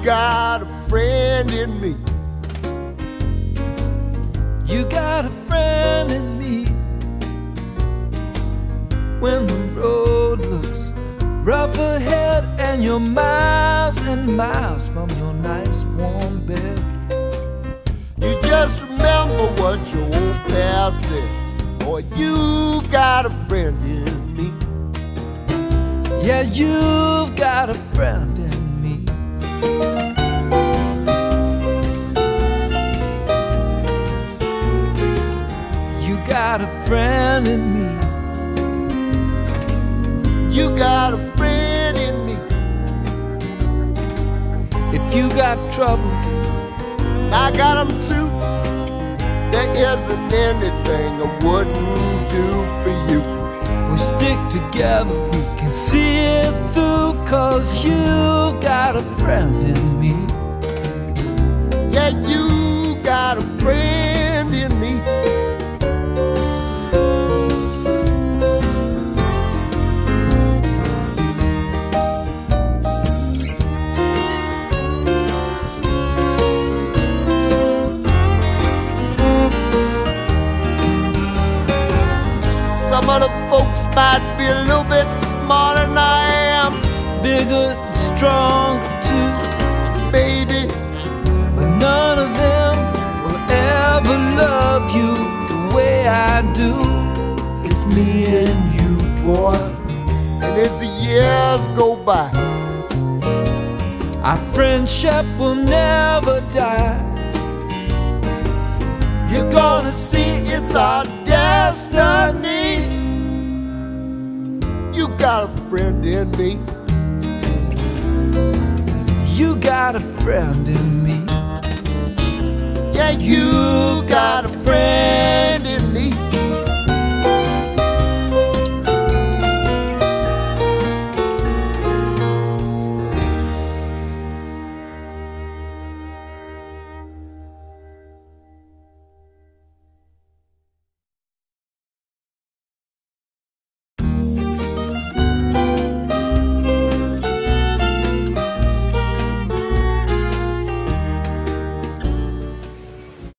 got a friend in me. You got a friend in me. When the road looks rough ahead and you're miles and miles from your nice warm bed, you just remember what your old past said. Boy, you got a friend in me. Yeah, you've got a friend in me. You got a friend in me. You got a friend in me. If you got troubles, I got them too. There isn't anything I wouldn't do for you. if we stick together, we can see it through. 'Cause you got a friend in me. Yeah, you got a friend in me. Some of the folks might be a little bit smarter than I am, Bigger and stronger too, baby. but none of them will ever love you the way I do. It's me and you, boy. And as the years go by, Our friendship will never die. you're gonna see it's our destiny. You got a friend in me. You got a friend in me. Yeah, you got a friend in me.